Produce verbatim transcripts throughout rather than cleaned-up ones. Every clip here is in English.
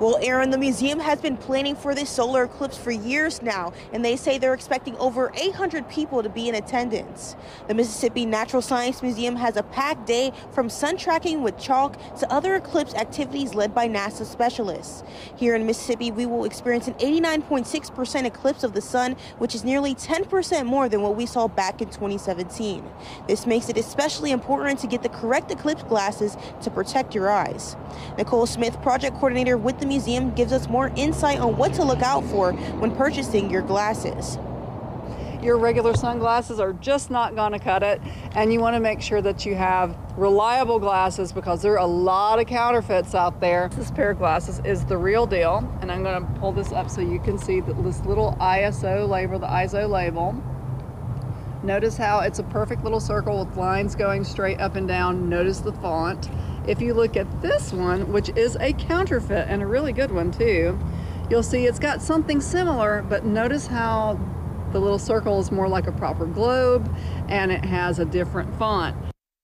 Well, Aaron, the museum has been planning for this solar eclipse for years now, and they say they're expecting over eight hundred people to be in attendance. The Mississippi Natural Science Museum has a packed day from sun tracking with chalk to other eclipse activities led by NASA specialists. Here in Mississippi, we will experience an eighty-nine point six percent eclipse of the sun, which is nearly ten percent more than what we saw back in twenty seventeen. This makes it especially important to get the correct eclipse glasses to protect your eyes. Nicole Smith, project coordinator with the museum, gives us more insight on what to look out for when purchasing your glasses. Your regular sunglasses are just not going to cut it, and you want to make sure that you have reliable glasses because there are a lot of counterfeits out there. This pair of glasses is the real deal, and I'm going to pull this up so you can see this little I S O label, the I S O label. Notice how it's a perfect little circle with lines going straight up and down. Notice the font. If you look at this one, which is a counterfeit and a really good one too, you'll see it's got something similar, but notice how the little circle is more like a proper globe and it has a different font.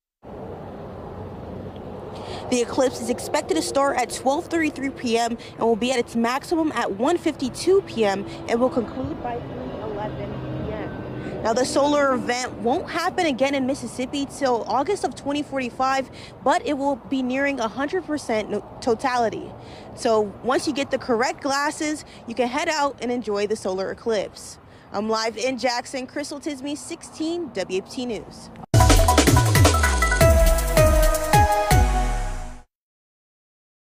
The eclipse is expected to start at twelve thirty-three p m and will be at its maximum at one fifty-two p m and will conclude by three eleven p m Now, the solar event won't happen again in Mississippi till August of twenty forty-five, but it will be nearing one hundred percent totality. So once you get the correct glasses, you can head out and enjoy the solar eclipse. I'm live in Jackson. Crystal Tisme, sixteen W F T News.